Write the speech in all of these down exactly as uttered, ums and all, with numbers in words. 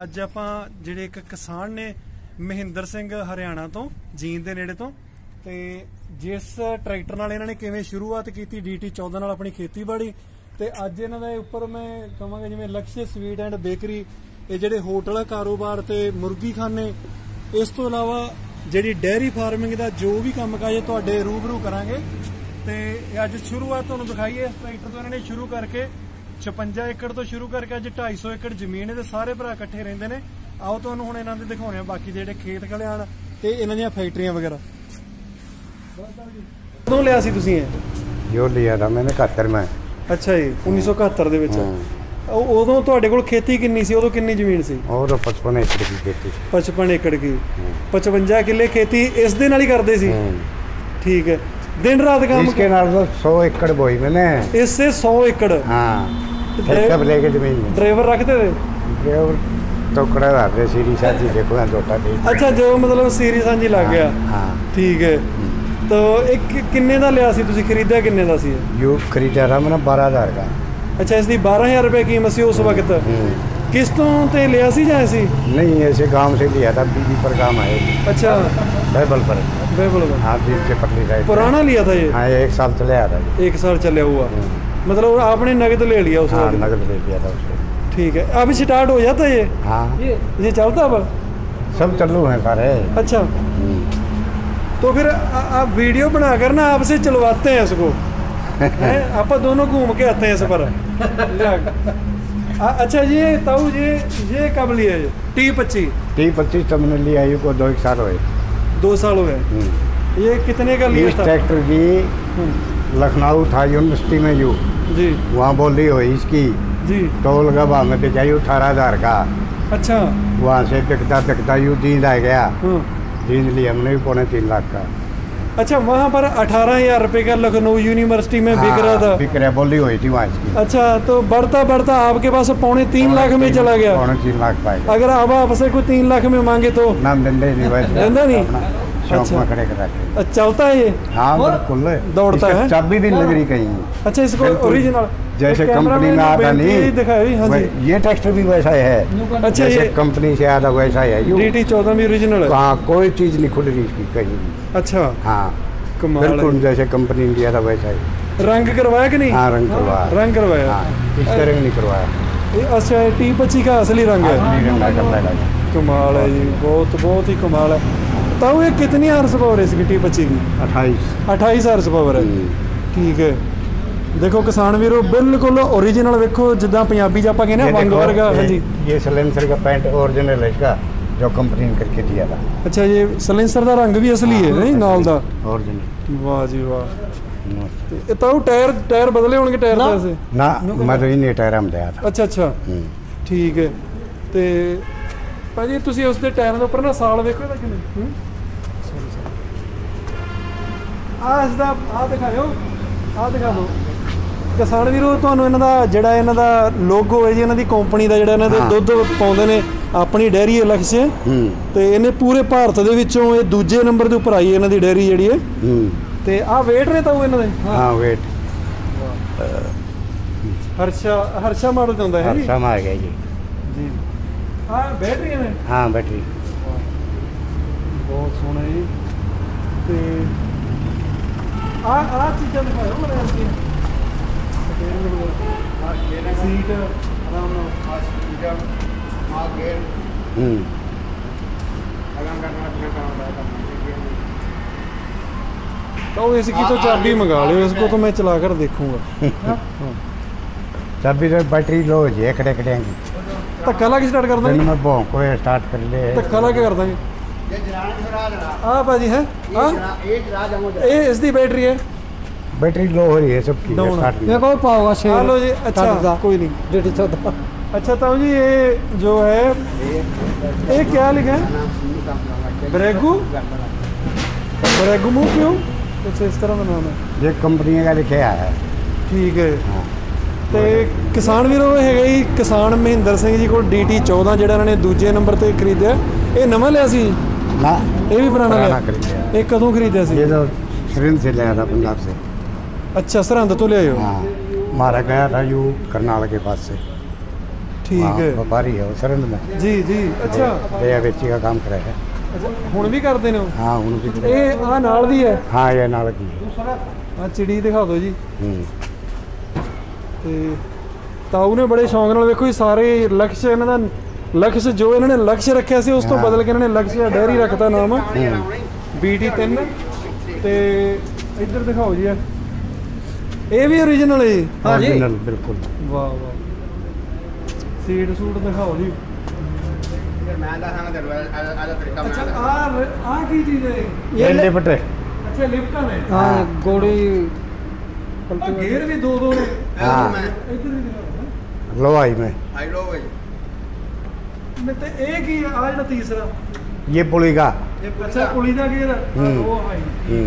ਅੱਜ ਆਪਾਂ ਜਿਹੜੇ ਇੱਕ ਕਿਸਾਨ ਨੇ ਮਹਿੰਦਰ ਸਿੰਘ ਹਰਿਆਣਾ ਤੋਂ ਜੀਂਦ ਦੇ ਨੇੜੇ ਤੋਂ ਤੇ ਜਿਸ ਟਰੈਕਟਰ ਨਾਲ ਇਹਨਾਂ ਨੇ ਕਿਵੇਂ ਸ਼ੁਰੂਆਤ ਕੀਤੀ ਡੀ ਟੀ ਚੌਦਾਂ ਨਾਲ ਆਪਣੀ ਖੇਤੀਬਾੜੀ ਤੇ ਅੱਜ ਇਹਨਾਂ ਦੇ ਉੱਪਰ ਮੈਂ ਕਹਾਂਗਾ ਜਿਵੇਂ ਲਕਸ਼ਯ ਸਵੀਟ ਐਂਡ ਬੇਕਰੀ ਇਹ ਜਿਹੜੇ ਹੋਟਲ ਕਾਰੋਬਾਰ ਤੇ ਮੁਰਗੀ ਖਾਨੇ ਇਸ ਤੋਂ ਇਲਾਵਾ ਜਿਹੜੀ ਡੇਅਰੀ ਫਾਰਮਿੰਗ ਦਾ ਜੋ ਵੀ ਕੰਮਕਾਜ ਤੁਹਾਡੇ ਰੂਬਰੂ ਕਰਾਂਗੇ ਤੇ ਅੱਜ ਸ਼ੁਰੂਆਤ ਤੁਹਾਨੂੰ ਦਿਖਾਈਏ ਇਸ ਟਰੈਕਟਰ ਤੋਂ ਇਹਨਾਂ ਨੇ ਸ਼ੁਰੂ ਕਰਕੇ छप्पन एकड़ तो शुरू करके अज ढाई सौ एकड़ जमीन है सारे भरा इकट्ठे रहिंदे ने। आओ तुहानूं हुण इन्हां दे दिखाउने आ बाकी जिहड़े खेत खलियाण ते इन्हां दीयां फैक्ट्रियां वगैरह। कदों लिया सी तुसीं इह? जो लिया था मैंने इकहत्तर में। अच्छा जी उन्नीस सौ इकहत्तर दे विच। उदों तुहाडे कोल खेती किन्नी सी? उदों किन्नी जमीन सी? उदों पचपन एकड़ की खेती। पचपन एकड़ की पचवंजा किले खेती इस दे नाल ही करदे सी? ठीक है। दिन रात काम इसके नाल तो सौ एकड़ बोई मैंने। इससे सौ एकड़? हाँ ठेका पे लेके जमीन में। ड्राइवर रखते थे? ड्राइवर तो कड़ा रखते सीरी साझी देखो ना छोटा ठीक। अच्छा जो मतलब सीरी साझी लग गया। हाँ ठीक है। तो एक किन्ने दा लिया सी तुसी खरीदा किन्ने दा सी? यू खरीदा था मैंने बारह हजार का। अच्छा इसकी बारह हजार रुपये कीमत सी उस वक्त? किस्तों ते लिया सी या ऐसी? नहीं ऐसे गांव से लिया था बीबी पर काम आए। अच्छा बेबल पर। बेबल पर। हाँ बीच से पटली साइड। पुराना लिया था ये? हाँ एक साल चले आया था। एक साल चले हुआ मतलब आपने नगद ले लिया उस हाँ, वक्त? नगद ले लिया था उसको। ठीक है। अब स्टार्ट हो जाता है ये? हाँ ये, ये चलता अब? सब चालू है सारे। अच्छा तो फिर आप वीडियो बनाकर ना आपसे चलवाते हैं इसको आप दोनों घूम के आते हैं इस पर। अच्छा ये ताऊ ये ये कब लिया ये टी पच्चीस? टी पच्चीस तो मैंने लिया ये को दो एक साल हुए। दो साल हुए। ये कितने का लिया था? ट्रैक्टर की लखनऊ था यूनिवर्सिटी में यू जी वहाँ बोली हुई इसकी जी टोल का भाव में बेचा यू अठारह हजार का। अच्छा वहाँ से बिकता बिकता यू जींद आ गया। जींद लिया हमने भी पौने तीन लाख का। अच्छा वहाँ पर अठारह हजार रुपये का लखनऊ यूनिवर्सिटी में बिक रहा था? बिक रहा बोली हुई थी वहाँ इसकी। अच्छा तो बढ़ता बढ़ता आपके पास पौने तीन लाख में चला गया? पौने तीन लाख पाएगा। अगर अब आपसे कोई तीन लाख में मांगे तो? नाम देंदे नहीं वैसे देंदा नहीं? अच्छा खड़े करा चलता है ये? हाँ बिल्कुल दौड़ता है। चाबी भी लग रही कहीं। अच्छा इसको ओरिजिनल जैसे कंपनी में आता नहीं दिखाई। हाँ जी ये ट्रैक्टर भी वैसा है। अच्छा ये कंपनी से आता वैसा है डी टी चौदह भी ओरिजिनल है? हाँ कोई चीज नहीं खुल रही इसकी कहीं भी। अच्छा हाँ बिल्कुल जैसे कंपनी ने दिया था वैसा ही। रंग करवाया कि नहीं? हाँ रंग करवाया। रंग करवाया इसका रंग नहीं करवाया। अच्छा टी पच्चीस का असली रंग है? कमाल है जी बहुत बहुत ही कमाल है। ताऊ ये कितनी हार्स पावर है इसकी टी पच्चीस की? अट्ठाईस अट्ठाईस हार्स पावर है। ठीक है। देखो किसान वीरों बिल्कुल ओरिजिनल वेखो जिदा पंजाबी च आपां कहने वंग वर्गा। हाँ जी ये सलेंसर का पैंट ओरिजिनल है इसका जो कंपनी ने करके दिया था। अच्छा ये सलेंसर का रंग भी असली है नहीं नाल दा? ओरिजिनल। वाह जी वाह। ताऊ टायर टायर बदले होंगे टायर से? ना मैं तो इन्हें टायर में दिया था। अच्छा अच्छा ठीक है। ते ਭਾਜੀ ਤੁਸੀਂ ਉਸ ਦੇ ਟਾਇਰਾਂ ਦੇ ਉੱਪਰ ਨਾ ਸਾਲ ਵੇਖੋ ਇਹਦਾ ਕਿੰਨੇ ਆ ਇਸ ਦਾ ਆ ਦਿਖਾਓ ਆ ਦਿਖਾ ਦਿਓ ਕਿਸਾਨ ਵੀਰੋ ਤੁਹਾਨੂੰ ਇਹਨਾਂ ਦਾ ਜਿਹੜਾ ਇਹਨਾਂ ਦਾ ਲੋਗੋ ਹੈ ਜੀ ਇਹਨਾਂ ਦੀ ਕੰਪਨੀ ਦਾ ਜਿਹੜਾ ਇਹਨਾਂ ਦੇ ਦੁੱਧ ਪਾਉਂਦੇ ਨੇ ਆਪਣੀ ਡੇਅਰੀ ਲਕਸ਼ਯ ਤੇ ਇਹਨੇ ਪੂਰੇ ਭਾਰਤ ਦੇ ਵਿੱਚੋਂ ਇਹ ਦੂਜੇ ਨੰਬਰ ਦੇ ਉੱਪਰ ਆਈ ਇਹਨਾਂ ਦੀ ਡੇਅਰੀ ਜਿਹੜੀ ਹੈ ਤੇ ਆ ਵੇਟ ਨੇ ਤਾਂ ਇਹਨਾਂ ਦੇ? ਹਾਂ ਵੇਟ ਹਰਸ਼ਾ ਹਰਸ਼ਾ ਮਾਡਲ ਹੁੰਦਾ ਹੈ ਜੀ? ਹਰਸ਼ਾ ਮਾਰ ਗਿਆ ਜੀ ਜੀ। हाँ बैटरी है? हाँ बैटरी बहुत सोहना जी। ते आ आ चीज़ां दिखाओ मेरे अंदर सीट आराम नाल आ गेयर हम्म आराम करना अपना काम है तो इसकी तो चाबी मंगा लो इसको तो मैं चला कर देखूंगा। चाबी तो बैटरी लो जी खड़े खड़े धक्का ला के स्टार्ट कर देंगे? मैं भौंक को स्टार्ट कर ले धक्का ला के कर देंगे? हाँ भाजी है ये इसकी बैटरी है? बैटरी लो हो रही है सबकी स्टार्ट ये कोई पाओगा छे। हेलो जी अच्छा कोई नहीं डेढ़ चौदह। अच्छा ताऊ जी ये जो है ये क्या लिखा है? ब्रेगू ब्रेगू मुँह क्यों कुछ इस तरह का नाम है? ये कंपनी का लिखा है। ठीक है। ਤੇ ਕਿਸਾਨ ਵੀਰੋ ਹੈਗਾ ਜੀ ਕਿਸਾਨ ਮਹਿੰਦਰ ਸਿੰਘ ਜੀ ਕੋਲ ਡੀ ਟੀ ਚੌਦਾਂ ਜਿਹੜਾ ਇਹਨਾਂ ਨੇ ਦੂਜੇ ਨੰਬਰ ਤੇ ਖਰੀਦਿਆ। ਇਹ ਨਵਾਂ ਲਿਆ ਸੀ? ਨਾ ਇਹ ਵੀ ਪੁਰਾਣਾ ਲਿਆ। ਇਹ ਕਦੋਂ ਖਰੀਦਿਆ ਸੀ? ਇਹ ਤਾਂ ਸਰਹੰਦ से लिया था पंजाब से। अच्छा सरहंद तो ले आए हो? हाँ मारा गया था यू करनाल के पास से। ठीक वहाँ है व्यापारी है वो सरंद में। जी जी अच्छा दया बेची का काम कराया है। अच्छा हुण भी करते ने हाँ उनकी ये आ नाल दी है हाँ ये नाल की है। आ चिड़ी दिखा दो जी हम्म। ਤੇ ਤਾਊ ਨੇ ਬੜੇ ਸ਼ੌਂਕ ਨਾਲ ਵੇਖੋ ਜੀ ਸਾਰੇ ਲਕਸ਼ ਇਹਨਾਂ ਦਾ ਲਕਸ਼ ਜੋ ਇਹਨਾਂ ਨੇ ਲਕਸ਼ ਰੱਖਿਆ ਸੀ ਉਸ ਤੋਂ ਬਦਲ ਕੇ ਇਹਨਾਂ ਨੇ ਲਕਸ਼ ਡੈਰੀ ਰੱਖਤਾ ਨਾਮ ਬੀ ਟੀ ਤਿੰਨ ਤੇ ਇੱਧਰ ਦਿਖਾਓ ਜੀ ਇਹ ਵੀ ਓਰੀਜਨਲ ਹੈ ਜੀ हाँ जी बिल्कुल। ਵਾਹ ਵਾਹ ਸੀਟ ਸੂਟ ਦਿਖਾਓ ਜੀ ਅੱਛਾ ਆ ਆ ਕੀ ਚੀਜ਼ ਹੈ ये लिफ्ट है। ਅੱਛਾ ਲਿਫਟਾਂ ਨੇ हाँ घोड़ी ਆ ਗੇਅਰ ਵੀ ਦੋ ਦੋ ਨੇ हाँ ਇੱਧਰ ਵੀ ਦਿਖਾਓ लोहाई में ਮੈਂ ਤੇ ਇਹ ਕੀ ਆ ਆਹ ਜਿਹੜਾ ਤੀਸਰਾ ये पुली का। ਅੱਛਾ ਪੁਲੀ ਦਾ ਗੇਅਰ ਆ ਹੂੰ। ਉਹ ਹਾਈ हम्म।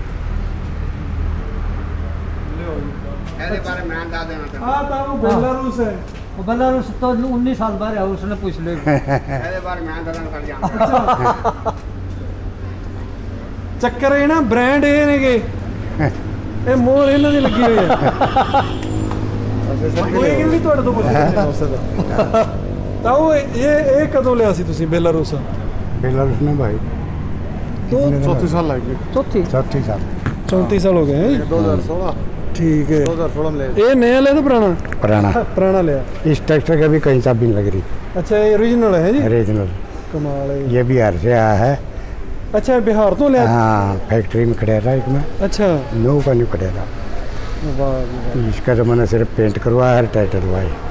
ਲਿਓ ਜੀ ਇਹਦੇ ਬਾਰੇ ਮੈਂ ਦੱਸ ਦੇਣਾ ਚਾਹੁੰਦਾ ਆ ਤਾਂ ਉਹ ਬੇਲਾਰੂਸ ਹੈ वो बेलारूस तो उन्नीस साल बाद है उसने पूछ ले ਇਹਦੇ ਬਾਰੇ ਮੈਂ ਦੱਸਣਾ ਕਰ ਜਾਂਦਾ ਚੱਕਰ ਇਹ ਨਾ ਬ੍ਰਾਂਡ ਇਹ ਨੇਗੇ ਇਹ ਮੋਹਰ ਇਹਨਾਂ ਦੀ ਲੱਗੀ ਹੋਈ ਹੈ ਕੋਈ ਗੱਲ ਨਹੀਂ ਤੁਹਾਡੇ ਤੋਂ ਪੁੱਛਣਾ ਤਾਂ ਉਹ ਇਹ ਇਹ ਕਦੋਂ ਲਿਆ ਸੀ ਤੁਸੀਂ ਬੇਲਾਰੂਸ बेलारूस में भाई तो चौथी साल लग गए चौथी चौथी साल चौंतीस साल हो गए हैं दो हज़ार सोलह ठीक है दो हज़ार सोलह में ले ये नया लिया तो पुराना पुराना। पुराना लिया इस ट्रैक्टर का भी कहीं चाबी नहीं लग रही। अच्छा ये ओरिजिनल है जी ओरिजिनल। कमाल है ये बिहार से आया है। अच्छा बिहार तो लिया हाँ फैक्ट्री में खड़े रहा एक में अच्छा नो का नहीं खड़े रहा। वाह जी वाह। इसका तो मैंने सिर्फ पेंट करवाया है टाइटल हुआ है।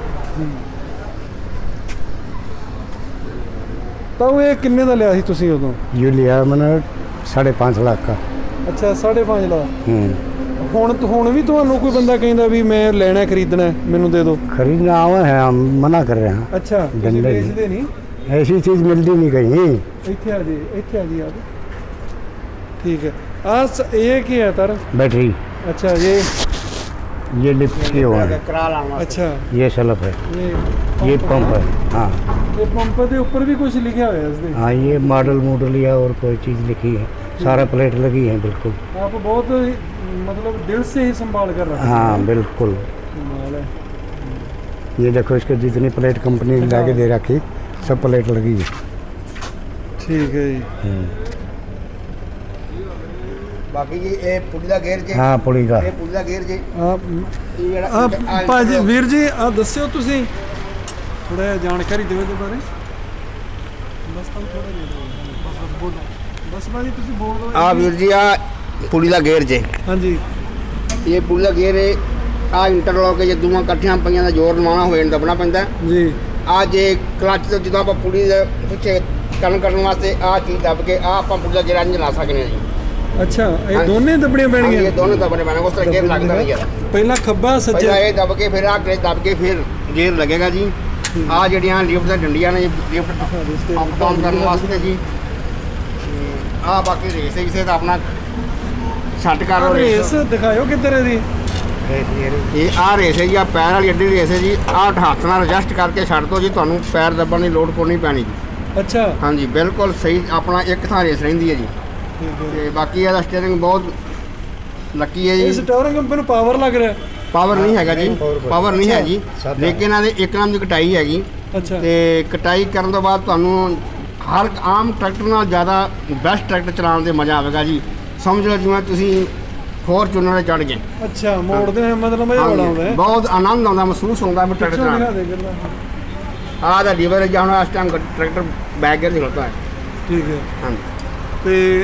ਤਾਂ ਉਹ ਇਹ ਕਿੰਨੇ ਦਾ ਲਿਆ ਸੀ ਤੁਸੀਂ ਉਦੋਂ ये लिया मैंने साढ़े पाँच लाख का। ਅੱਛਾ ਸਾਢੇ ਪੰਜ ਲੱਖ हम्म। ਹੁਣ ਹੁਣ ਵੀ ਤੁਹਾਨੂੰ ਕੋਈ ਬੰਦਾ ਕਹਿੰਦਾ ਵੀ ਮੈਂ ਲੈਣਾ ਖਰੀਦਣਾ ਹੈ, ਮੈਨੂੰ ਦੇ ਦਿਓ खरीदना आवा है हम मना कर रहे हैं। ਅੱਛਾ ਤੁਸੀਂ ਗੰਦੇ ਨਹੀਂ। ਵੇਚਦੇ ਨਹੀਂ ऐसी चीज़ मिलती नहीं कहीं। ਇੱਥੇ ਆ ਜੀ ਇੱਥੇ ਆ ਜੀ ਆ ਜਾਓ। ਠੀਕ ਹੈ ਆ ਇਹ ਕੀ ਹੈ ਤਰ बैटरी अच्छा ये ये लिफ्ट की हुआ है। ਕਰਾ ਲਾਵਾਂ अच्छा ये सलफ है। ये ये पंप है। हाँ ये पंप के ऊपर भी कुछ लिखा हुआ है इसमें हाँ ये मॉडल मॉडल या और कोई चीज़ लिखी है। सारा प्लेट लगी है बिल्कुल। आप बहुत ही, मतलब दिल से ही संभाल कर रखते हाँ हैं। बिल्कुल। कमाल है। ये देखो इसके जितनी प्लेट कंपनी ने लाके दे रखी सब प्लेट लगी है। ठीक है जी हम्म। ਬਾਕੀ ਜੀ ਇਹ ਪੁਲੀ ਦਾ ਗੇਅਰ ਜੇ हाँ पुली का। ਇਹ ਪੁਲੀ ਦਾ ਗੇਅਰ ਜੇ आप ਇਹ ਜਿਹੜਾ आप ਭਾਜੀ ਵੀਰ ਜੀ ਆ ਦੱਸਿਓ ਤੁਸੀਂ ਥੋੜਾ ਜਿਹਾ ਜਾਣਕਾਰੀ ਦਿਓ ਇਹਦੇ ਬਾਰੇ ਬਸ ਤਾਂ ਥੋੜਾ ਦੇ ਦਿਓ ਬਸ ਬਸ ਬੋਲ ਬਸ ਭਾਜੀ ਤੁਸੀਂ ਬੋਲ ਦਿਓ ਆ ਵੀਰ ਜੀ ਆ ਪੁਲੀ ਦਾ ਗੇਅਰ ਜੇ ਹਾਂਜੀ ਇਹ ਪੁਲੀ ਦਾ ਗੇਅਰ ਆ ਇੰਟਰਲੌਕ ਜੇ ਦੋਵਾਂ ਇਕੱਠੀਆਂ ਪਈਆਂ ਦਾ ਜ਼ੋਰ ਲਵਾਉਣਾ ਹੋਏ ਨੂੰ ਦਬਣਾ ਪੈਂਦਾ ਜੀ ਆ ਜੇ ਕਲੱਚ ਤੋਂ ਜਦੋਂ ਆਪਾਂ ਪੁਲੀ ਦੇ ਪਿੱਛੇ ਟਰਨ ਕਰਨ ਵਾਸਤੇ ਆ ਚੀਜ਼ ਦਬ ਕੇ ਆ ਆਪਾਂ ਪੁਲੀ ਦਾ ਗੇਅਰ ਇੰਜ ਲਾ ਸਕਦੇ ਹਾਂ ਜੀ। ਅੱਛਾ ਇਹ ਹਾਂਜੀ। ਦੋਨੇ ਦੱਬਣੀਆਂ ਹਾਂਜੀ, ਇਹ ਪੈਣਗੀਆਂ ਦੋਨੋਂ ਦਬਣੇ ਪੈਣੇ ਉਸ ਤਰ੍ਹਾਂ ਗੇਅਰ ਲੱਗਦਾ ਨਹੀਂ ਯਾਰ ਪਹਿਲਾਂ ਖੱਬਾ ਸੱਜਾ ਪਹਿਲਾਂ ਇਹ ਦਬ ਕੇ ਫਿਰ ਆ ਕੇ ਦਬ ਕੇ ਫਿਰ ਗੇਅਰ ਲੱਗੇਗਾ ਜੀ। ਆ ਜਿਹੜੀਆਂ ਲਿਫਟ ਦੀਆਂ ਡੰਡੀਆਂ ਨੇ ਲਿਫਟ ਅਪ ਡਾਊਨ ਕਰਨ ਵਾਸਤੇ ਜੀ। ਆ ਬਾਕੀ ਰੇਸ ਹੈ ਕਿਸੇ ਦਾ ਆਪਣਾ ਛੱਡ ਕਰ ਲਓ ਰੇਸ ਦਿਖਾਇਓ ਕਿੱਧਰ ਹੈ ਦੀ ਇਹ ਆ ਰੇਸ ਹੈ ਜੀ ਆ ਪੈਰ ਵਾਲੀ ਅੱਡੀ ਰੇਸ ਹੈ ਜੀ। ਆ ਹੱਥ ਨਾਲ ਐਡਜਸਟ ਕਰਕੇ ਛੱਡ ਦੋ ਜੀ ਤੁਹਾਨੂੰ ਪੈਰ ਦੱਬਣ ਦੀ ਲੋੜ ਕੋਈ ਨਹੀਂ ਪੈਣੀ ਜੀ। ਅੱਛਾ ਹਾਂਜੀ ਬਿਲਕੁਲ ਸਹੀ ਆਪਣਾ ਇੱਕ ਥਾਂ ਰੇਸ ਰਹਿੰਦੀ ਹੈ ਜੀ। ਠੀਕ ਹੈ ਤੇ ਬਾਕੀ ਇਹਦਾ ਸਟੀਅਰਿੰਗ ਬਹੁਤ ਲੱਕੀ ਹੈ ਇਹ ਜੀ। ਸਟੀਅਰਿੰਗ ਕੰਪਨੀ ਨੂੰ ਪਾਵਰ ਲੱਗ ਰਿਹਾ ਪਾਵਰ ਨਹੀਂ ਹੈਗਾ ਜੀ ਪਾਵਰ ਨਹੀਂ ਹੈ ਜੀ ਸਾਦਾ। ਲੇਕਿਨ ਇਹਨਾਂ ਦੇ ਇੱਕ ਨਾਮ ਦੀ ਕਟਾਈ ਹੈਗੀ ਅੱਛਾ ਤੇ ਕਟਾਈ ਕਰਨ ਤੋਂ ਬਾਅਦ ਤੁਹਾਨੂੰ ਹਰ ਆਮ ਟਰੈਕਟਰ ਨਾਲ ਜ਼ਿਆਦਾ ਬੈਸਟ ਟਰੈਕਟਰ ਚਲਾਉਣ ਦੇ ਮਜ਼ਾ ਆਵੇਗਾ ਜੀ। ਸਮਝ ਲਓ ਜਿਵੇਂ ਤੁਸੀਂ ਫੋਰਚੂਨਰ ਚੜ੍ਹ ਗਏ। ਅੱਛਾ ਮੋੜਦੇ ਨੇ ਮਤਲਬ ਮਜ਼ਾ ਬੜਾ ਆਉਂਦਾ ਹੈ ਬਹੁਤ ਆਨੰਦ ਆਉਂਦਾ ਮਹਿਸੂਸ ਹੁੰਦਾ ਹੈ ਟਰੈਕਟਰ ਪਿੱਛੋਂ ਦਿਖਾ ਚਲਾਉਣ। ਦੇ ਕਿਰਲਾ ਆਹ ਦਾ ਲੀਵਰ ਜਾਂ ਹੁਣ ਇਸ ਟਾਈਮ ਟਰੈਕਟਰ ਬੈਕ ਗੇਅਰ ਖਲੋਤਾ ਹੈ। ਠੀਕ ਹੈ ਹਾਂਜੀ ਤੇ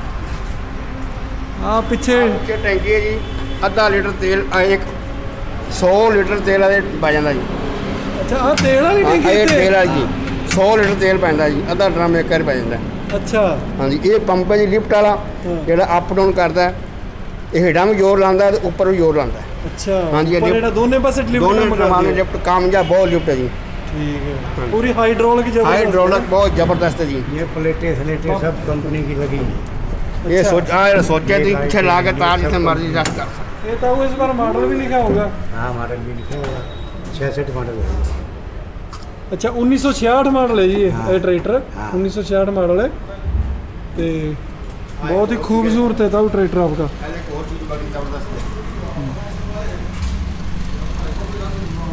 ਆ ਪਿੱਛੇ ਇਹ ਟੈਂਕੀ ਹੈ ਜੀ ਅੱਧਾ ਲੀਟਰ ਤੇਲ ਅ, ਇੱਕ ਸੌ ਲੀਟਰ ਤੇਲ ਇਹਦੇ ਪੈ ਜਾਂਦਾ ਜੀ। ਅੱਛਾ ਆ ਤੇਲ ਵਾਲੀ ਹਾਂ, ਟੈਂਕੀ ਇਹ ਇੱਥੇ? ਤੇਲ ਹੈ ਜੀ ਸੌ ਲੀਟਰ ਤੇਲ ਪੈਂਦਾ ਜੀ ਅੱਧਾ ਡਰਮ ਇੱਕ ਵਾਰ ਪੈ ਜਾਂਦਾ। ਅੱਛਾ ਹਾਂਜੀ ਇਹ ਪੰਪ ਹੈ ਜੀ ਲਿਫਟ ਵਾਲਾ ਹਾਂ। ਜਿਹੜਾ ਅਪ ਡਾਊਨ ਕਰਦਾ ਹੈ। ਇਹ ਹੇਠਾਂ ਵੀ ਜ਼ੋਰ ਲਾਉਂਦਾ ਤੇ ਉੱਪਰ ਵੀ ਜ਼ੋਰ ਲਾਉਂਦਾ ਹੈ। ਅੱਛਾ ਹਾਂਜੀ, ਇਹ ਉੱਪਰ ਲਿਫਟ- ਜਿਹੜਾ ਦੋਨੇ ਪਾਸੇ ਡਿਲੀਵਰੀ ਦੋਨੇ ਕੰਮ ਟਰਮਾਂ ਕਰਦੀ ਦੇ ਹੈ। ਲਿਫਟ ਕਾਮਯਾਬ ਬਹੁਤ ਲਿਫਟ ਹੈ ਜੀ। ਠੀਕ ਹੈ ਹਾਂਜੀ। ਪੂਰੀ ਹਾਈਡ੍ਰੋਲਿਕ ਜ਼ਬਰਦਸਤ ਹਾਈਡ੍ਰੋਲਿਕ ਬਹੁਤ ਜ਼ਬਰਦਸਤ ਹੈ ਜੀ। ये प्लेटें स्लेटें सब कंपनी की लगी है। ਇਹ ਸੋਚ ਆ ਜਿਹੜਾ ਸੋਚਿਆ ਤੁਸੀਂ ਪਿੱਛੇ ਲਾ ਕੇ ਤਾਰ ਜਿੱਥੇ ਮਰਜ਼ੀ ਰਖ ਕਰ ਸਕਦੇ। ਇਹ ਤਾਂ ਉਹ ਇਸ ਵਾਰ ਮਾਡਲ ਵੀ ਲਿਖਿਆ ਹੋਗਾ। हाँ मॉडल भी लिखा हुआ छियासठ मॉडल है। ਅੱਛਾ ਉੱਨੀ ਸੌ ਛਿਆਹਠ ਮਾਡਲ ਹੈ ਜੀ ਇਹ ਹਾਂ। ਇਹ ਟਰੈਕਟਰ ਹਾਂ। ਉੱਨੀ ਸੌ ਛਿਆਹਠ ਮਾਡਲ ਹੈ ਤੇ ਬਹੁਤ ਹੀ खूबसूरत है ਤਾਂ ट्रैक्टर आपका। एक और चीज बड़ी जबरदस्त है।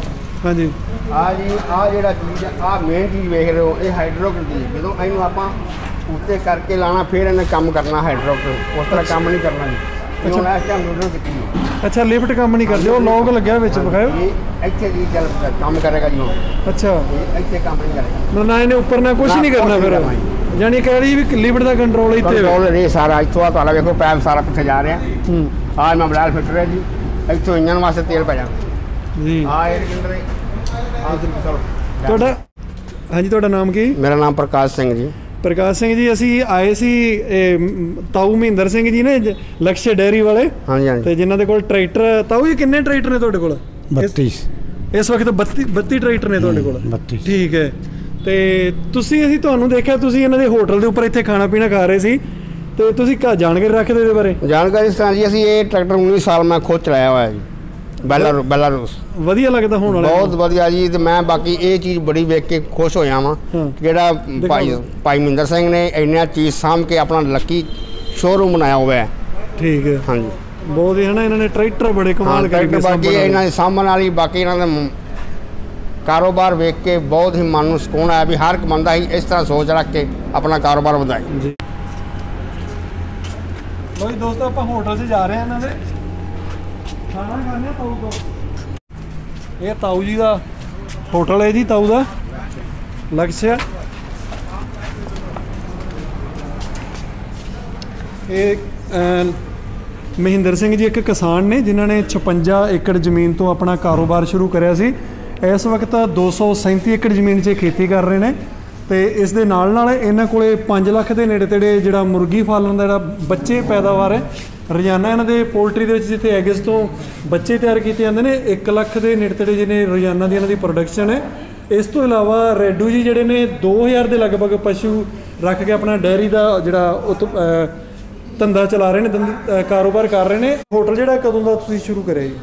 ਹਾਂਜੀ ਆ ਜੀ ਆ ਜਿਹੜਾ ਚੀਜ਼ ਆ ਮੇਨ ਚੀਜ਼ ਵੇਖ ਰਹੇ ਹੋ ਇਹ ਹਾਈਡਰੋਲਿਕ ਦੀ ਜਦੋਂ ਇਹਨੂੰ ਆਪਾਂ ਉੱਤੇ ਕਰਕੇ ਲਾਣਾ ਫਿਰ ਇਹਨੇ ਕੰਮ ਕਰਨਾ ਹਾਈਡਰੋਲਿਕ ਉਸ ਤਰ੍ਹਾਂ ਕੰਮ ਨਹੀਂ ਕਰਨਾ ਜੀ ਅੱਛਾ। ਹੁਣ ਇਸ ਟਾਈਮ ਨਿਊਟਰਲ ਕੀਤੀ ਹੈ। ਅੱਛਾ ਲਿਫਟ ਕੰਮ ਨਹੀਂ ਕਰਦੇ ਉਹ ਲੋਕ ਲੱਗਿਆ ਵਿੱਚ ਵਿਖਾਓ ਇਹ ਇੱਥੇ ਜੀ ਚੱਲ ਕੰਮ ਕਰੇਗਾ ਜੀ ਹੁਣ ਅੱਛਾ ਇਹ ਇੱਥੇ ਕੰਮ ਨਹੀਂ ਕਰੇਗਾ ਮਤਲਬ ਨਾ ਇਹਨੇ ਉੱਪਰ ਨਾ ਕੁਝ ਨਾ, ਨਹੀਂ ਕਰਨਾ ਕੁਛ ਫਿਰ ਨਹੀਂ ਕਰਨਾ ਜਾਨੀ ਕਹਿ ਰਹੀ ਵੀ ਲਿਫਟ ਦਾ ਕੰਟਰੋਲ ਇੱਥੇ ਹੋਵੇ। ਕੰਟਰੋਲ ਇਹ ਸਾਰਾ ਇੱਥੋਂ ਆ ਤੁਹਾਡਾ ਵੇਖੋ ਪੈਪ ਸਾਰਾ ਪਿੱਛੇ ਜਾ ਰਿਹਾ ਹੂੰ ਆ ਮੈਂ ਬਲਾਲ ਫਿਲਟਰ ਹੈ ਜੀ ਇੱਥੋਂ ਇੰਜਨ ਵਾਸਤੇ ਤੇਲ ਪੈ ਜਾਣਾ ਜੀ ਆ ਇਹ ਕਿੰਦਰ ਆ ਚਲੋ ਤੁਹਾਡਾ ਹਾਂਜੀ ਤੁਹਾਡਾ ਨਾਮ ਕੀ? ਮੇਰਾ ਨਾਮ ਪ੍ਰਕਾਸ਼ ਸਿੰਘ ਜੀ। ਪ੍ਰਕਾਸ਼ ਸਿੰਘ ਜੀ ਅਸੀਂ ਆਏ ਸੀ ਇਹ, ਮ, ਤਾਊ ਮਹਿੰਦਰ ਸਿੰਘ ਜੀ ਨੇ ਜ- ਲਕਸ਼ੇ ਡੈਰੀ ਵਾਲੇ ਹਾਂਜੀ ਹਾਂਜੀ ਤੇ ਜਿਨ੍ਹਾਂ ਦੇ ਕੋਲ ਟਰੈਕਟਰ ਤਾਊ ਜੀ ਕਿੰਨੇ ਟਰੈਕਟਰ ਨੇ ਤੁਹਾਡੇ ਕੋਲ? बत्तीस ਇਸ ਵਕਤ ਬੱਤੀ ਬੱਤੀ ਟਰੈਕਟਰ ਨੇ ਤੁਹਾਡੇ ਕੋਲ? बत्तीस ਠੀਕ ਹੈ ਤੇ ਤੁਸੀਂ ਅਸੀਂ ਤੁਹਾਨੂੰ ਦੇਖਿਆ ਤੁਸੀਂ ਇਹਨਾਂ ਦੇ ਹੋਟਲ ਦੇ ਉੱਪਰ ਇੱਥੇ ਖਾਣਾ ਪੀਣਾ ਖਾ ਰਹੇ ਸੀ ਤੇ ਤੁਸੀਂ ਕਾ ਜਾਣਕਾਰੀ ਰੱਖਦੇ ਇਹਦੇ ਬਾਰੇ? ਜਾਣਕਾਰੀ ਇਸ ਤਰ੍ਹਾਂ ਜੀ ਅਸੀਂ ਇਹ ਟਰੈਕਟਰ ਉੱਨੀ ਸਾਲ ਮੈਂ ਖੁਦ ਚਲਾਇਆ ਹੋਇਆ ਜੀ ਬੈਲਾਰੂ ਬੈਲਾਰੂਸ ਵਧੀਆ ਲੱਗਦਾ ਹੋਣ ਵਾਲਾ ਬਹੁਤ ਵਧੀਆ ਜੀ ਤੇ ਮੈਂ ਬਾਕੀ ਇਹ ਚੀਜ਼ ਬੜੀ ਵੇਖ ਕੇ ਖੁਸ਼ ਹੋਇਆ ਵਾਂ ਹਾਂ। ਜਿਹੜਾ ਭਾਈ ਭਾਈ ਮਹਿੰਦਰ ਸਿੰਘ ਨੇ ਇੰਨਾ ਚੀਜ਼ ਸਾਂਭ ਕੇ ਆਪਣਾ ਲੱਕੀ ਸ਼ੋਰੂਮ ਬਣਾਇਆ ਹੋਇਆ ਹੈ। ਠੀਕ ਹੈ ਹਾਂਜੀ ਬਹੁਤ ਹੀ ਹੈ ਨਾ ਇਹਨਾਂ ਨੇ ਟਰੈਕਟਰ ਬੜੇ ਹਾਂ ਕਮਾਲ ਟਰੈਕਟਰ ਕਰਕੇ ਬਾਕੀ ਸਾਂਭਣ ਇਹਨਾਂ ਦੇ ਸਾਂਭਣ ਵਾਲੀ ਬਾਕੀ ਇਹਨਾਂ ਦਾ ਮ- ਕਾਰੋਬਾਰ ਵੇਖ ਕੇ ਬਹੁਤ ਹੀ ਮਨ ਨੂੰ ਸਕੂਨ ਆਇਆ ਵੀ ਹਰ ਇੱਕ ਬੰਦਾ ਹੀ ਇਸ ਤਰ੍ਹਾਂ ਸੋਚ ਰੱਖ ਕੇ ਆਪਣਾ ਕਾਰੋਬਾਰ ਵਧਾਏ। ਜੀ ਲੋ ਜੀ ਦੋਸਤੋ ਆਪਾਂ ਹੋਟਲ 'ਚ ਜਾ ਰਹੇ ਹਾਂ ਇਹਨਾਂ ਦੇ ਖਾਣਾ ਖਾਣੇ ਤਾਊ ਤੋਂ। ਇਹ ਤਾਊ ਜੀ ਦਾ ਹੋਟਲ ਹੈ ਜੀ ਤਾਊ ਦਾ ਲਕਸ਼ਯ ਇਹ ਅਹ, ਮਹਿੰਦਰ ਸਿੰਘ ਜੀ ਇੱਕ ਕਿਸਾਨ ਨੇ ਜਿਨ੍ਹਾਂ ਨੇ ਛਪੰਜਾ ਏਕੜ ਜ਼ਮੀਨ ਤੋਂ ਆਪਣਾ ਕਾਰੋਬਾਰ ਸ਼ੁਰੂ ਕਰਿਆ ਸੀ। ਇਸ ਵਕਤ ਦੋ ਸੌ ਸੈਂਤੀ ਏਕੜ ਜ਼ਮੀਨ 'ਚ ਖੇਤੀ ਕਰ ਰਹੇ ਨੇ ਤੇ ਇਸ ਦੇ ਨਾਲ ਨਾਲ ਇਹਨਾਂ ਕੋਲੇ ਪੰਜ ਲੱਖ ਦੇ ਨੇੜੇ ਤੇੜੇ ਜਿਹੜਾ ਮੁਰਗੀ ਫਾਲਣ ਦਾ ਜਿਹੜਾ ਬੱਚੇ ਪੈਦਾਵਾਰ ਹੈ ਰੋਜ਼ਾਨਾ ਇਹਨਾਂ ਦੇ ਪੋਲਟਰੀ ਦੇ ਵਿੱਚ ਜਿੱਥੇ ਐਗਸ ਤੋਂ ਬੱਚੇ ਤਿਆਰ ਕੀਤੇ ਜਾਂਦੇ ਨੇ ਇੱਕ ਲੱਖ ਦੇ ਨੇੜੇ ਤੇੜੇ ਜਿਹਨੇ ਰੋਜ਼ਾਨਾ ਦੀ ਇਹਨਾਂ ਦੀ ਪ੍ਰੋਡਕਸ਼ਨ ਹੈ। ਇਸ ਤੋਂ ਇਲਾਵਾ ਰੈਡੂ ਜੀ ਜਿਹੜੇ ਨੇ ਦੋ ਹਜ਼ਾਰ ਦੇ ਲਗਭਗ ਪਸ਼ੂ ਰੱਖ ਕੇ ਆਪਣਾ ਡੈਰੀ ਦਾ ਜਿਹੜਾ ਉਤ ਅਹ ਧੰਦਾ ਚਲਾ ਰਹੇ ਨੇ ਧੰਦ- ਅਹ ਕਾਰੋਬਾਰ ਕਰ ਰਹੇ ਨੇ। ਹੋਟਲ ਜਿਹੜਾ ਕਦੋਂ ਦਾ ਤੁਸੀਂ ਸ਼ੁਰੂ ਕਰਿਆ ਜੀ?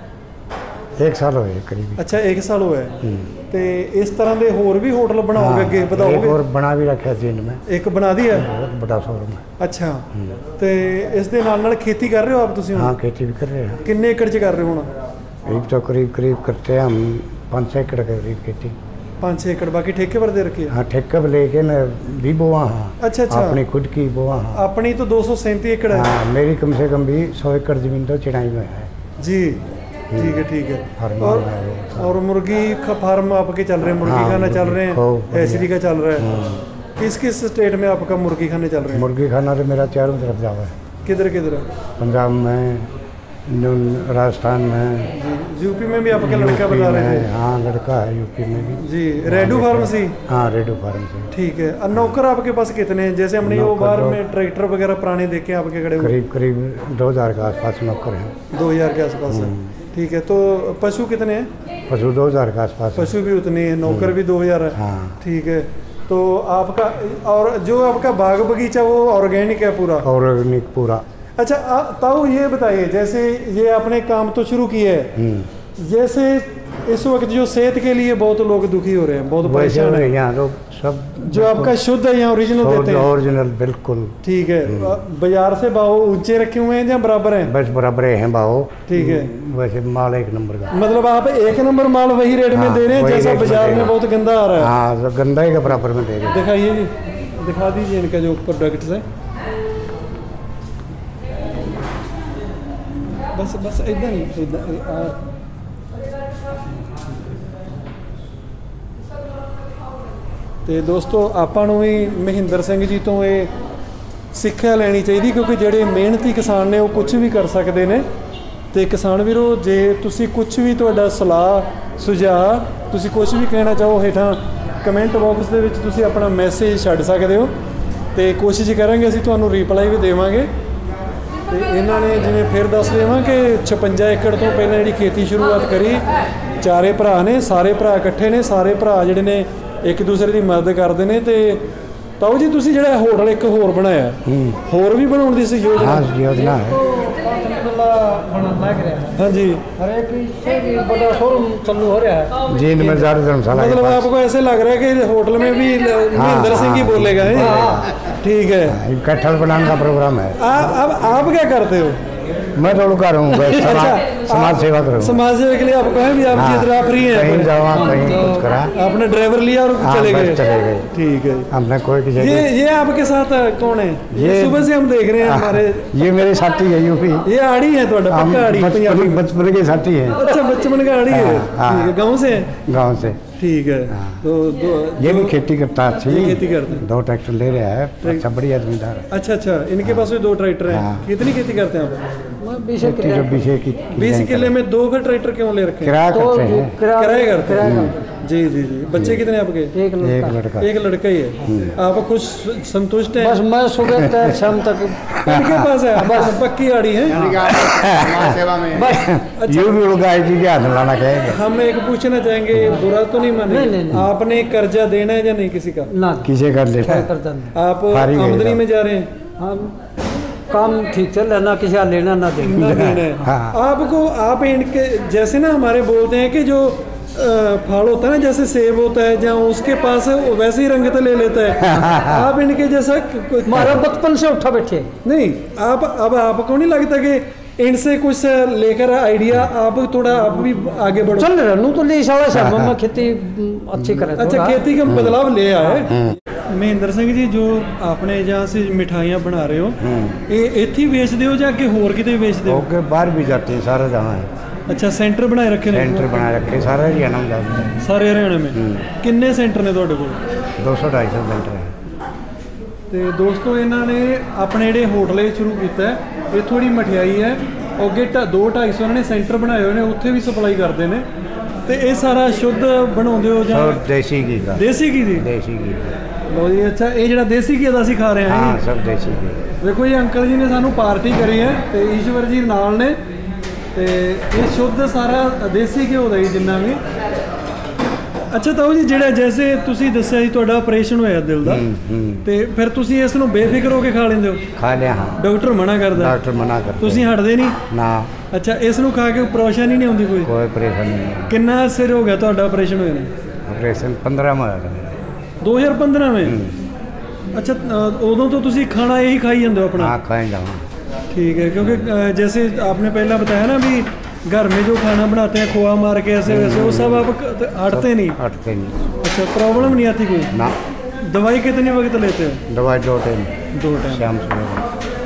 एक साल हुए करीब। ਅੱਛਾ ਇੱਕ ਸਾਲ ਹੋਇਆ ਤੇ ਇਸ ਤਰ੍ਹਾਂ ਦੇ ਹੋਰ ਵੀ ਹੋਟਲ ਬਣਾਓਗੇ ਅੱਗੇ एक ਵਧਾਓਗੇ? और बना भी रखे दिन में ਇੱਕ ਬਣਾ ਦਿਆ? बहुत बड़ा शोरूम है। ਅੱਛਾ ਤੇ ਇਸ ਦੇ ਨਾਲ ਨਾਲ ਖੇਤੀ ਕਰ ਰਹੇ ਹੋ ਆਪ ਤੁਸੀਂ हाँ ਹੁਣ? खेती भी कर रहे हैं ਕਿੰਨੇ ਏਕੜ 'ਚ ਕਰ ਰਹੇ ਹੋ ਹੁਣ? करीब तो करीब करीब करते हैं हम पाँच छः एकड़ के करीब खेती। ਪੰਜ ਛੇ ਏਕੜ ਬਾਕੀ ਠੇਕੇ ਪਰ ਦੇ ਰੱਖੇ ਆ? हाँ ठेका भी लेके न भी बोआ हाँ अच्छा, अच्छा। अपनी खुद की बोआ हाँ ਆਪਣੀ ਤਾਂ ਦੋ सौ सैंती ਏਕੜ ਹੈ हाँ मेरी कम से कम भी सौ एकड़ जमीन तो चिड़ाई में है। जी ठीक है ठीक है। फार्म और है वो। और मुर्गी का फार्म आपके चल रहे हैं, मुर्गी हाँ, खाना चल मुर्गी रहे हैं, खूब बढ़िया। एचडी का चल रहा है। किस किस स्टेट में आपका मुर्गी खाने चल रहे हैं? मुर्गी खाना तो मेरा चारों तरफ जावा है। किधर किधर? पंजाब में जो राजस्थान में जी यूपी में भी आपका लड़का यूपी बता रहे में, थे हाँ लड़का है यूपी में भी। जी रेडू फार्म से? हाँ रेडू फार्म से। ठीक है। और नौकर आपके पास कितने हैं? जैसे हमने वो नौकर बाहर तो- में ट्रैक्टर वगैरह पुराने देखे आपके खड़े हुए करीब करीब दो हजार के आसपास नौकर हैं। दो हजार के आसपास है। ठीक है। तो पशु कितने हैं? पशु दो हजार के आसपास हैं। पशु भी उतने हैं, नौकर भी दो हजार है। हाँ ठीक है। तो आपका और जो आपका बाग बगीचा वो ऑर्गेनिक है पूरा? ऑर्गेनिक पूरा। अच्छा आ- ताऊ ये बताइए जैसे ये आपने काम तो शुरू किया है, हम्म। जैसे इस वक्त जो सेहत के लिए बहुत लोग दुखी हो रहे हैं, बहुत वैसे परेशान है, यहाँ लोग सब जो आपका शुद्ध है यहाँ ओरिजिनल देते हैं? ओरिजिनल बिल्कुल। ठीक है। बाजार से भाव ऊंचे रखे हुए हैं या बराबर हैं? बस बराबर हैं भाव। ठीक है। वैसे माल एक नंबर का। मतलब आप एक नंबर माल वही रेट में हाँ, दे रहे हैं वही जैसा रेट में बाजार दे में रहे बहुत गंदा आ रहा है? हाँ तो गंदा ही के बराबर में दे रहे हैं। दिखाइए जी, दिखा दीजिए इनका जो प्रोडक्ट्स है। बस बस इधर ही इधर ਤੇ ਦੋਸਤੋ ਆਪਾਂ ਨੂੰ ਵੀ ਮਹਿੰਦਰ ਸਿੰਘ ਜੀ ਤੋਂ ਇਹ ਸਿੱਖਿਆ ਲੈਣੀ ਚਾਹੀਦੀ ਕਿਉਂਕਿ ਜਿਹੜੇ ਮਿਹਨਤੀ ਕਿਸਾਨ ਨੇ ਉਹ ਕੁਝ ਵੀ ਕਰ ਸਕਦੇ ਨੇ। ਤੇ ਕਿਸਾਨ ਵੀਰੋ ਜੇ ਤੁਸੀਂ ਕੁਝ ਵੀ ਤੁਹਾਡਾ ਸਲਾਹ ਸੁਝਾਅ ਤੁਸੀਂ ਕੁਝ ਵੀ ਕਹਿਣਾ ਚਾਹੋ ਹੇਠਾਂ ਕਮੈਂਟ ਬਾਕਸ ਦੇ ਵਿੱਚ ਤੁਸੀਂ ਆਪਣਾ ਮੈਸੇਜ ਛੱਡ ਸਕਦੇ ਹੋ ਤੇ ਕੋਸ਼ਿਸ਼ ਕਰਾਂਗੇ ਅਸੀਂ ਤੁਹਾਨੂੰ ਰਿਪਲਾਈ ਵੀ ਦੇਵਾਂਗੇ। ਤੇ ਇਹਨਾਂ ਨੇ ਜਿਵੇਂ ਫਿਰ ਦੱਸ ਦੇਵਾਂ ਕਿ ਛਪੰਜਾ ਏਕੜ ਤੋਂ ਪਹਿਲਾਂ ਜਿਹੜੀ ਖੇਤੀ ਸ਼ੁਰੂਆਤ ਕਰੀ, ਚਾਰੇ ਭਰਾ ਨੇ, ਸਾਰੇ ਭਰਾ ਇਕੱਠੇ ਨੇ, ਸਾਰੇ ਭਰਾ ਜਿਹੜੇ ਨੇ ਇੱਕ ਦੂਸਰੇ ਦੀ ਮਦਦ ਕਰਦੇ ਨੇ। ਤੇ ਤਾऊ ਜੀ ਤੁਸੀਂ ਜਿਹੜਾ ਹੋਟਲ ਇੱਕ ਹੋਰ ਬਣਾਇਆ, ਹੋਰ ਵੀ ਬਣਾਉਣ ਦੀ ਸੀ ਯੋਜਨਾ? हाँ योजना है। बना लग रहा है ਹਾਂਜੀ। हर एक इससे भी बड़ा शोरूम चालू हो रहा है। जींद में जार धर्मशाला के मतलब पास। आपको ऐसे लग रहा है कि होटल में भी महेंद्र सिंह ही हाँ। बोलेगा है? ठीक है। हाँ, कटहल बनाने का प्रोग्राम है। आ, अब आप क्या करते हो? मैं थोड़ा कर हूँ समाज समाज सेवा करूँ। समाज सेवा के लिए आपको है भी आप हाँ, जिधर आप फ्री हैं कहीं जावा कहीं तो कुछ करा, आपने ड्राइवर लिया और हाँ, चले बस गए चले गए। ठीक है। हमने कोई किसी ये ये आपके साथ कौन है? ये सुबह से हम देख रहे हैं हमारे, ये मेरे साथी है यूपी, ये आड़ी है थोड़ा हम पक्का आड़ी पंजाबी। बचपन बचपन के साथी हैं। अच्छा बचपन का आड़ी है, हाँ, ठीक है। गाँव से है? गाँव से। ठीक है। हाँ। तो दो, ये दो, भी खेती करता है, ये खेती करते हैं। दो ट्रैक्टर ले रहा है, अच्छा बढ़िया जमींदार है। अच्छा अच्छा, इनके पास भी दो ट्रैक्टर हैं। हाँ। कितनी खेती करते हैं आप? बीस खेती जो बीस की बीस किले में दो का ट्रैक्टर क्यों ले रखे हैं? किराया करते हैं। किराए करते हैं। जी जी जी। बच्चे कितने आपके? एक एक लड़का, लड़का, एक लड़का ही है। आप खुश संतुष्ट हैं? बस मैं सुबह तक शाम तक इनके पास है बस पक्की आड़ी है। समाज सेवा में यू भी होगा जी के हाथ लाना कहेगा। हम एक पूछना चाहेंगे, बुरा तो नहीं नहीं, नहीं, माने, नहीं। आपने कर्जा देना है या नहीं किसी का? ना किसे कर लेना है? करता नहीं। आप फारिग है आमदनी इधर। में जा रहे हैं? हम काम ठीक चल रहा, ना किसी का लेना ना देना। ना देना है। हाँ। आपको आप इनके जैसे ना हमारे बोलते हैं कि जो अ, फल होता है ना, जैसे सेब होता है, जहाँ उसके पास है वो वैसे ही रंगत ले लेता है। आप इनके जैसा क- हमारा बचपन से उठा बैठे नहीं, आप अब आपको नहीं लगता कि इनसे कुछ लेकर आइडिया आप थोड़ा आप भी आगे बढ़ो? चल रहा नू तो ले साला सब मैं खेती हम्म, अच्छी करे। अच्छा, खेती का बदलाव ले आए। महेंद्र सिंह जी, जो आपने जहाँ से मिठाइयाँ बना रहे हो, ये इत्थे ही बेचते हो या कि होर किते बेचते हो? ओके बाहर भी जाते हैं, सारा जहाँ है अच्छा, सेंटर बनाए रखे ने? सेंटर बना रखे सारा हरियाणा में जाते हैं। सारे हरियाणा में किन्ने सेंटर ने ਤੁਹਾਡੇ ਕੋਲ? दो सौ ढाई सौ सेंटर है। ਤੇ ਦੋਸਤੋ ਇਹਨਾਂ ਨੇ ਆਪਣੇ ਜਿਹੜੇ ਹੋਟਲ ਇਹ ਸ਼ੁਰੂ ਕੀਤਾ ਹੈ, ਇਹ ਥੋੜੀ ਮਠਿਆਈ ਹੈ, ਅੱਗੇ ਦੋ ਢਾਈ ਸੌ ਇਹਨਾਂ ਨੇ ਸੈਂਟਰ ਬਣਾਏ ਹੋਏ ਨੇ, ਉੱਥੇ ਵੀ ਸਪਲਾਈ ਕਰਦੇ ਨੇ। ਤੇ ਇਹ ਸਾਰਾ ਸ਼ੁੱਧ ਬਣਾਉਂਦੇ ਹੋ ਜਾਂ सब देसी घी का, ਦੇਸੀ ਘੀ ਦੀ? देसी घी ਲੋ ਜੀ, ਅੱਛਾ, ਇਹ ਜਿਹੜਾ ਦੇਸੀ ਘੀ ਦਾ ਅਸੀਂ ਖਾ ਰਹੇ ਹਾਂ हाँ ਜੀ। सब देसी घी। ਦੇਖੋ ਜੀ, ਅੰਕਲ ਜੀ ਨੇ ਸਾਨੂੰ ਪਾਰਟੀ ਕਰੀ ਹੈ ਤੇ ਈਸ਼ਵਰ ਜੀ ਨਾਲ ਨੇ, ਤੇ ਇਹ ਸ਼ੁੱਧ ਸਾਰਾ ਦੇਸੀ ਘਿਓ ਦਾ ਹੀ ਜਿੰਨਾ ਵੀ। ਅੱਛਾ ਤਾਊ ਜੀ, ਜਿਹੜਾ ਜੈਸੇ ਤੁਸੀਂ ਦੱਸਿਆ ਜੀ ਤੁਹਾਡਾ ਆਪਰੇਸ਼ਨ ਹੋਇਆ ਦਿਲ ਦਾ, ਤੇ ਫਿਰ ਤੁਸੀਂ ਇਸ ਨੂੰ ਬੇਫਿਕਰ ਹੋ ਕੇ ਖਾ ਲੈਂਦੇ ਹੋ? खा लिया हाँ, ਡਾਕਟਰ ਮਨਾ ਕਰਦਾ, डॉक्टर मना करते ਤੁਸੀਂ ਹਟਦੇ ਨਹੀਂ? ना, ਅੱਛਾ, ਇਸ ਨੂੰ ਖਾ ਕੇ ਪਰੇਸ਼ਾਨੀ ਨਹੀਂ ਆਉਂਦੀ ਕੋਈ? कोई परेशानी नहीं। ਕਿੰਨਾ ਸਿਰ ਹੋ ਗਿਆ ਤੁਹਾਡਾ ਆਪਰੇਸ਼ਨ ਹੋਇਆ ਨੂੰ? ऑपरेशन पंद्रह में होया दो हज़ार पंद्रह में? अच्छा, अ, उदों तो तुसी खाना यही खाई जाते हो अपना? हाँ खाए जावा। ठीक है, क्योंकि अ, जैसे आपने पहला बताया ना भी घर में जो खाना बनाते हैं खोआ मार के ऐसे वैसे, वो सब आप क- हटते नहीं? हटते नहीं अच्छा, प्रॉब्लम नहीं आती कोई? ना। दवाई कितने वक्त लेते हो? दवाई दो टाइम, दो टाइम। शाम सवेरे।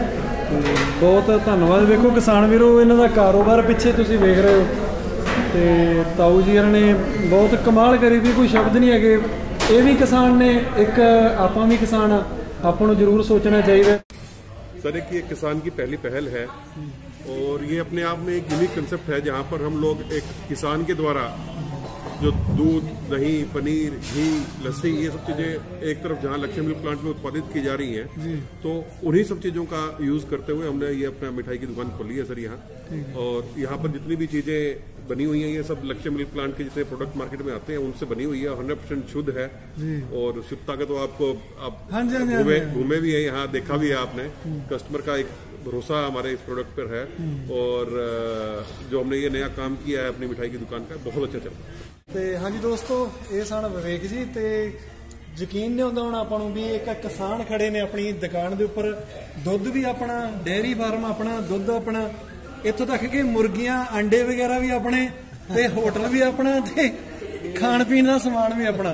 ਬਹੁਤ ਧੰਨਵਾਦ। ਵੇਖੋ ਕਿਸਾਨ ਵੀਰੋ, ਇਹਨਾਂ ਦਾ ਕਾਰੋਬਾਰ ਪਿੱਛੇ ਤੁਸੀਂ ਵੇਖ ਰਹੇ ਹੋ, ਤੇ ਤਾਊ ਜੀ ਹਰਾਂ ਨੇ ਬਹੁਤ ਕਮਾਲ ਕਰੀ ਵੀ ਕੋਈ ਸ਼ਬਦ ਨਹੀਂ ਹੈਗੇ। ਇਹ ਵੀ ਕਿਸਾਨ ਨੇ, ਇੱਕ ਆਪਾਂ ਵੀ ਕਿਸਾਨ ਆ, ਆਪਾਂ ਨੂੰ ਜ਼ਰੂਰ ਸੋਚਣਾ ਚਾਹੀਦਾ। सर, एक ये किसान की पहली पहल है और ये अपने आप में एक यूनिक कंसेप्ट है, जहाँ पर हम लोग एक किसान के द्वारा जो दूध, दही, पनीर, घी, लस्सी, ये सब चीजें एक तरफ जहाँ लक्ष्य मिल्क प्लांट में उत्पादित की जा रही हैं, तो उन्हीं सब चीजों का यूज करते हुए हमने ये अपना मिठाई की दुकान खोली है सर यहाँ। और यहाँ पर जितनी भी चीजें बनी हुई हैं, ये सब लक्ष्य मिल्क प्लांट के जितने प्रोडक्ट मार्केट में आते हैं उनसे बनी हुई है, हंड्रेड परसेंट शुद्ध है। और शुद्धता का तो आपको आप हाँ जी, हाँ जी, हाँ घूमे जी। घूमे भी है यहाँ, देखा भी है आपने, कस्टमर का एक भरोसा हमारे इस प्रोडक्ट पर है। और अ, जो हमने ये नया काम किया है अपनी मिठाई की दुकान का, बहुत अच्छा चल रहा है। ਤੇ ਹਾਂਜੀ ਦੋਸਤੋ, ਇਹ ਸਨ ਵਿਵੇਕ ਜੀ। ਤੇ ਯਕੀਨ ਨਹੀਂ ਹੁੰਦਾ ਹੁਣ ਆਪਾਂ ਨੂੰ ਵੀ ਇੱਕ ਕਿਸਾਨ ਖੜੇ ਨੇ ਆਪਣੀ ਦੁਕਾਨ ਦੇ ਉੱਪਰ, ਦੁੱਧ ਵੀ ਆਪਣਾ, ਡੇਅਰੀ ਫਾਰਮ ਆਪਣਾ, ਦੁੱਧ ਆਪਣਾ, ਇੱਥੋਂ ਤੱਕ ਕਿ ਮੁਰਗੀਆਂ, ਅੰਡੇ ਵਗੈਰਾ ਵੀ ਆਪਣੇ, ਤੇ ਹੋਟਲ ਵੀ ਆਪਣਾ, ਤੇ ਖਾਣ ਪੀਣ ਦਾ ਸਮਾਨ ਵੀ ਆਪਣਾ।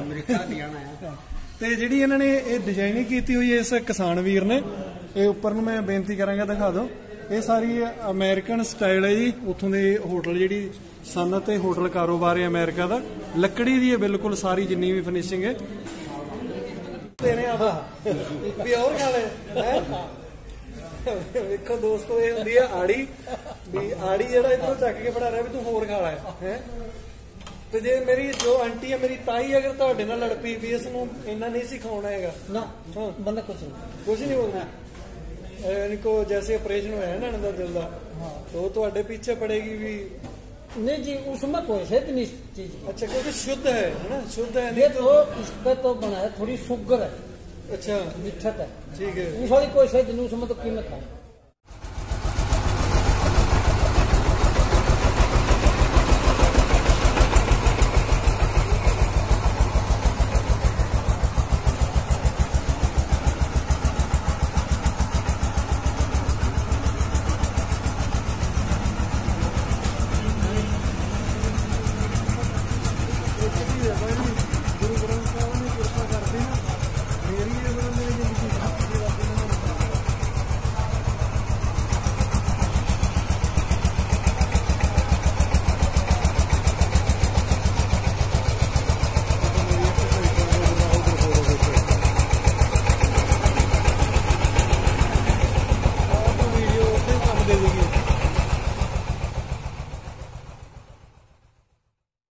ਤੇ ਜਿਹੜੀ ਇਹਨਾਂ ਨੇ ਇਹ ਡਿਜ਼ਾਈਨਿੰਗ ਕੀਤੀ ਹੋਈ ਹੈ ਇਸ ਕਿਸਾਨ ਵੀਰ ਨੇ, ਇਹ ਉੱਪਰ ਨੂੰ ਮੈਂ ਬੇਨਤੀ ਕਰਾਂਗਾ ਦਿਖਾ ਦਿਓ। ਇਹ ਸਾਰੀ ਅਮਰੀਕਨ ਸਟਾਈਲ ਹੈ ਜੀ, ਉੱਥੋਂ ਦੇ ਹੋਟਲ ਜਿਹੜੀ ਸਨਅਤ ਤੇ ਹੋਟਲ ਕਾਰੋਬਾਰ ਹੈ ਅਮਰੀਕਾ ਦਾ, ਲੱਕੜੀ ਦੀ ਹੈ ਬਿਲਕੁਲ ਸਾਰੀ ਜਿੰਨੀ ਵੀ ਫਿਨਿਸ਼ਿੰਗ ਹੈ। ਤੇਰੇ ਆ ਵੀ ਹੋਰ ਖਾ ਲੈ। ਵੇਖੋ ਦੋਸਤੋ, ਇਹ ਹੁੰਦੀ ਹੈ ਆੜੀ, ਵੀ ਆੜੀ ਜਿਹੜਾ ਇਧਰੋਂ ਚੱਕ ਕੇ ਫੜਾ ਰਿਹਾ ਵੀ ਤੂੰ ਹੋਰ ਖਾ ਲੈ ਹੈ। ਤੇ ਜੇ ਮੇਰੀ ਜੋ ਆਂਟੀ ਹੈ, ਮੇਰੀ ਤਾਈ, ਅਗਰ ਤੁਹਾਡੇ ਨਾਲ ਲੜ ਪਈ ਵੀ ਇਸ ਨੂੰ ਇੰਨਾ ਨਹੀਂ ਸਿਖਾਉਣਾ ਹੈਗਾ ना बंदा कुछ नहीं ਕੁਝ ਨਹੀਂ ਬੋਲਣਾ, इनको जैसे ऑपरेशन होया है ना इनका दिल का, तो ਤੁਹਾਡੇ पीछे पड़ेगी भी नहीं जी, उसमें कोई से नहीं चीज। अच्छा, क्योंकि शुद्ध है है ना, शुद्ध है ये नहीं तो इस पे तो बनाया थोड़ी शुगर है, अच्छा मिठत है, ठीक है। उस वाली कोई से नहीं, उसमें तो कीमत है।